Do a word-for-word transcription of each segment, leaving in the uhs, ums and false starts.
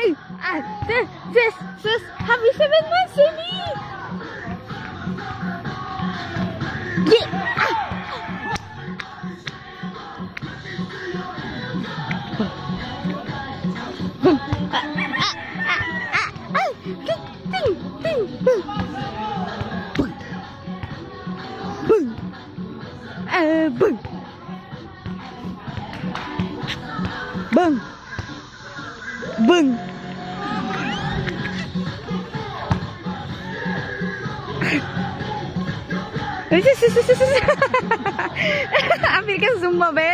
Ay! Ah, sis, sis, sis, happy seven months, Amy! Yeah! Ah! Bung! Ah, ah, ah, ah, ah! Ting, ting, ting, bung! Bung! Bung! Ah, bung! Bung! Bung! Ambil ka zumba, be?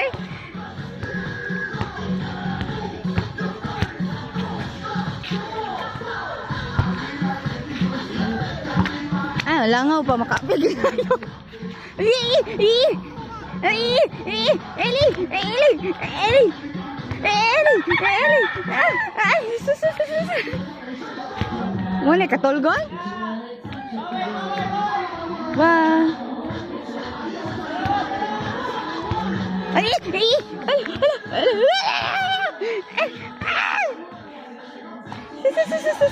Ah, langaw pa makapil tayo. Eli! Eli! Eli! Eli! Eli! Eli! Eli! Eli! Ay, sus, sus, sus. Muna katulgon? Wah. Ay, ay, ay, ay,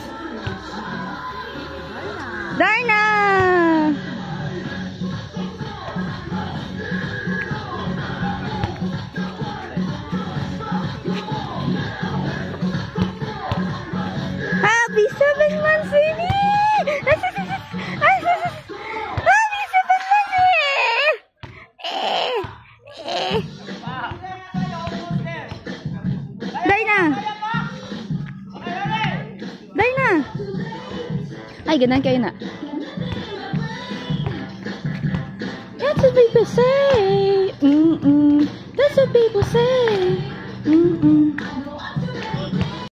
Darna. Happy seven months, baby. Happy seven months. Eh, eh. Darna. Darna. Ay, ganun kayo na. That's what people say. Mm-mm. That's what people say. Mm-mm.